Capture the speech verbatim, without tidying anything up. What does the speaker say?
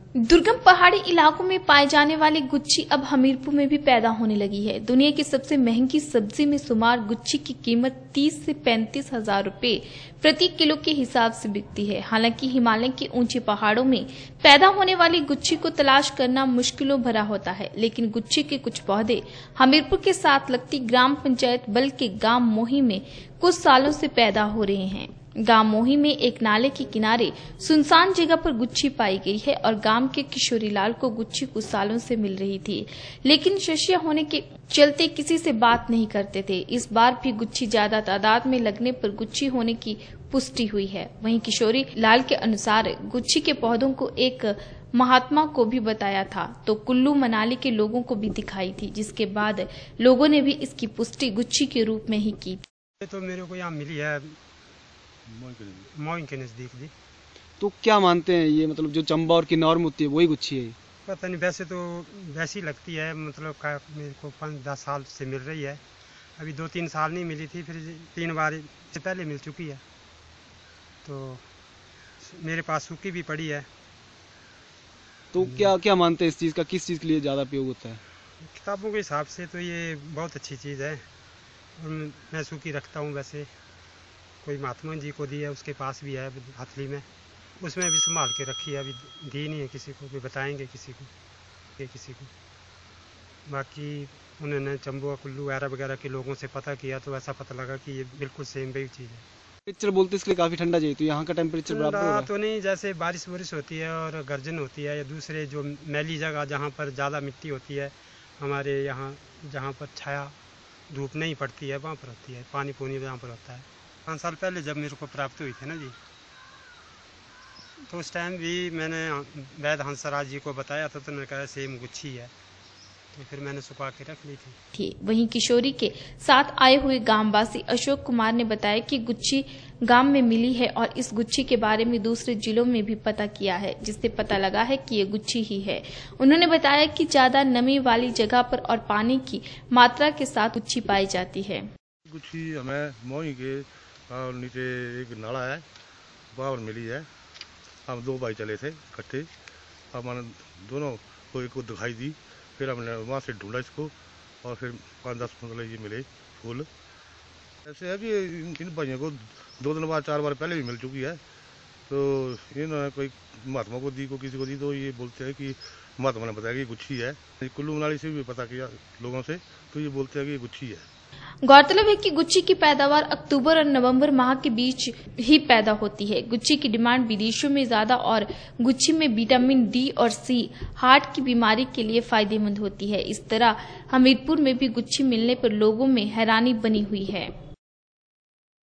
दुर्गम पहाड़ी इलाकों में पाए जाने वाली गुच्छी अब हमीरपुर में भी पैदा होने लगी है। दुनिया की सबसे महंगी सब्जी में शुमार गुच्छी की कीमत तीस से पैंतीस हजार रुपए प्रति किलो के हिसाब से बिकती है। हालांकि हिमालय के ऊंचे पहाड़ों में पैदा होने वाली गुच्छी को तलाश करना मुश्किलों भरा होता है, लेकिन गुच्छी के कुछ पौधे हमीरपुर के साथ लगती ग्राम पंचायत बल के गांव मोही में कुछ सालों से पैदा हो रहे हैं। गांव मोही में एक नाले के किनारे सुनसान जगह पर गुच्छी पाई गई है और गांव के किशोरी लाल को गुच्छी कुछ सालों से मिल रही थी, लेकिन शस्या होने के चलते किसी से बात नहीं करते थे। इस बार भी गुच्छी ज्यादा तादाद में लगने पर गुच्छी होने की पुष्टि हुई है। वहीं किशोरी लाल के अनुसार गुच्छी के पौधों को एक महात्मा को भी बताया था तो कुल्लू मनाली के लोगों को भी दिखाई थी, जिसके बाद लोगों ने भी इसकी पुष्टि गुच्छी के रूप में ही की थी। तो मेरे को यहाँ मिली है मोइन के नजदीक जी। तो क्या मानते हैं ये, मतलब जो चंबा और किन्नौर में होती है वही गुच्छी है? पता नहीं, वैसे तो वैसी लगती है, मतलब का मेरे को पाँच दस साल से मिल रही है। अभी दो तीन साल नहीं मिली थी, फिर तीन बार से पहले मिल चुकी है। तो मेरे पास सूखी भी पड़ी है। तो क्या क्या मानते हैं इस चीज़ का, किस चीज़ के लिए ज़्यादा उपयोग होता है? किताबों के हिसाब से तो ये बहुत अच्छी चीज़ है और मैं सूखी रखता हूँ। वैसे कोई महात्मा जी को दी है, उसके पास भी है हथली में, उसमें भी संभाल के रखी है। अभी दी नहीं है किसी को, भी बताएंगे किसी को ये किसी को। बाकी उन्होंने चंबुआ कुल्लू वगैरह वगैरह के लोगों से पता किया तो ऐसा पता लगा कि ये बिल्कुल सेम वही चीज़ है। टेम्परेचर बोलते इसके लिए काफ़ी ठंडा चाहिए, तो यहाँ का टेम्परेचर बराबर हो रहा है? तो नहीं, जैसे बारिश वारिश होती है और गर्जन होती है या दूसरे जो मैली जगह जहाँ पर ज़्यादा मिट्टी होती है, हमारे यहाँ जहाँ पर छाया धूप नहीं पड़ती है वहाँ पर होती है, पानी पूनी जहाँ पर होता है। पाँच साल पहले जब मेरे को प्राप्त हुई थी ना जी, तो उस टाइम भी मैंने वैद्य हंसराज जी को बताया था, तो उन्होंने कहा सेम गुच्छी है, तो फिर मैंने सुखा के रख ली थी। वहीं किशोरी के साथ आए हुए गांववासी अशोक कुमार ने बताया कि गुच्छी गांव में मिली है और इस गुच्छी के बारे में दूसरे जिलों में भी पता किया है, जिससे पता लगा है कि ये गुच्छी ही है। उन्होंने बताया कि ज्यादा नमी वाली जगह पर और पानी की मात्रा के साथ गुच्छी पाई जाती है। गुच्छी हमें मोही के और नीचे एक नाला है, वहाँ पर मिली है। हम दो भाई चले थे इकट्ठे, हमने दोनों को एक को दिखाई दी, फिर हमने वहाँ से ढूंढा इसको और फिर पाँच दस पंद्रह ये मिले फूल। ऐसे है कि इन भाइयों को दो दिन बाद चार बार पहले भी मिल चुकी है, तो इन्होंने कोई महात्मा को दी, को किसी को दी, तो ये बोलते हैं कि महात्मा ने बताया कि ये गुच्छी है। कुल्लू मनाली से भी पता किया लोगों से, तो ये बोलते हैं कि ये गुच्छी है। गौरतलब है कि गुच्छी की पैदावार अक्टूबर और नवंबर माह के बीच ही पैदा होती है। गुच्छी की डिमांड विदेशों में ज्यादा और गुच्छी में विटामिन डी और सी हार्ट की बीमारी के लिए फायदेमंद होती है। इस तरह हमीरपुर में भी गुच्छी मिलने पर लोगों में हैरानी बनी हुई है।